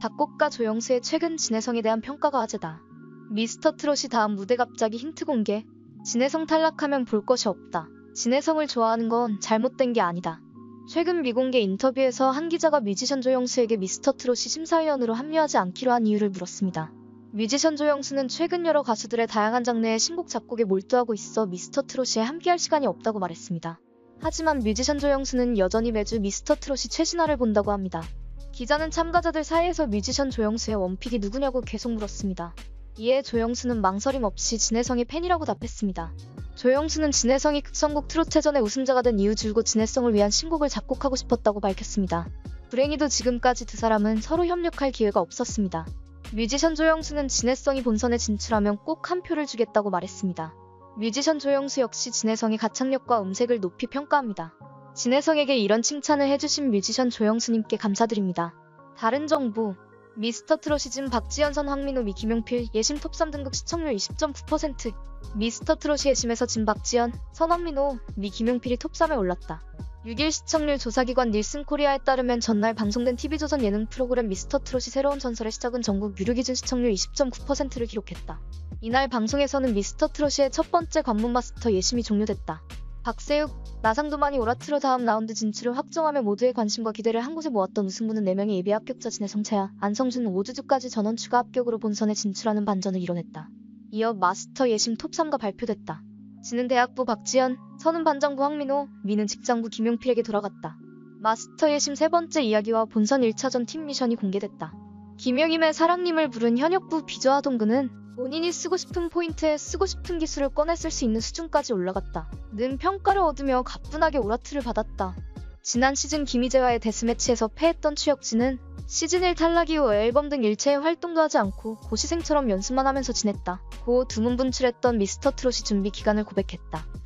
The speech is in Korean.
작곡가 조영수의 최근 진혜성에 대한 평가가 화제다. 미스터 트롯이 다음 무대 갑자기 힌트 공개. 진혜성 탈락하면 볼 것이 없다. 진혜성을 좋아하는 건 잘못된 게 아니다. 최근 미공개 인터뷰에서 한 기자가 뮤지션 조영수에게 미스터 트롯이 심사위원으로 합류하지 않기로 한 이유를 물었습니다. 뮤지션 조영수는 최근 여러 가수들의 다양한 장르의 신곡 작곡에 몰두하고 있어 미스터 트롯에 함께할 시간이 없다고 말했습니다. 하지만 뮤지션 조영수는 여전히 매주 미스터 트롯이 최신화를 본다고 합니다. 기자는 참가자들 사이에서 뮤지션 조영수의 원픽이 누구냐고 계속 물었습니다. 이에 조영수는 망설임 없이 진혜성의 팬이라고 답했습니다. 조영수는 진혜성이 극성곡 트롯체전의 우승자가 된 이후 줄곧 진혜성을 위한 신곡을 작곡하고 싶었다고 밝혔습니다. 불행히도 지금까지 두 사람은 서로 협력할 기회가 없었습니다. 뮤지션 조영수는 진혜성이 본선에 진출하면 꼭 한 표를 주겠다고 말했습니다. 뮤지션 조영수 역시 진혜성의 가창력과 음색을 높이 평가합니다. 진혜성에게 이런 칭찬을 해주신 뮤지션 조영수님께 감사드립니다. 다른 정보 미스터 트롯 시즌 박지연 선 황민호 미 김용필 예심 톱3 등급 시청률 20.9%. 미스터 트롯이 예심에서 진 박지연, 선 황민호, 미 김용필이 톱3에 올랐다. 6일 시청률 조사기관 닐슨 코리아에 따르면 전날 방송된 TV조선 예능 프로그램 미스터 트롯이 새로운 전설의 시작은 전국 유료 기준 시청률 20.9%를 기록했다. 이날 방송에서는 미스터 트롯의 첫 번째 관문 마스터 예심이 종료됐다. 박세욱, 나상도만이 오라트로 다음 라운드 진출을 확정하며 모두의 관심과 기대를 한 곳에 모았던 우승부는 4명의 예비 합격자 진혜성, 채아, 안성준, 오주주까지 전원 추가 합격으로 본선에 진출하는 반전을 이뤄냈다. 이어 마스터 예심 톱3가 발표됐다. 진은 대학부 박지연, 선은 반장부 황민호, 미는 직장부 김용필에게 돌아갔다. 마스터 예심 세 번째 이야기와 본선 1차전 팀 미션이 공개됐다. 김영임의 사랑님을 부른 현역부 비조아 동근은 본인이 쓰고 싶은 포인트에 쓰고 싶은 기술을 꺼내 쓸 수 있는 수준까지 올라갔다. 는 평가를 얻으며 가뿐하게 오라트를 받았다. 지난 시즌 김희재와의 데스매치에서 패했던 추혁진은 시즌 1 탈락 이후 앨범 등 일체의 활동도 하지 않고 고시생처럼 연습만 하면서 지냈다. 고 두문분출했던 미스터 트롯이 준비 기간을 고백했다.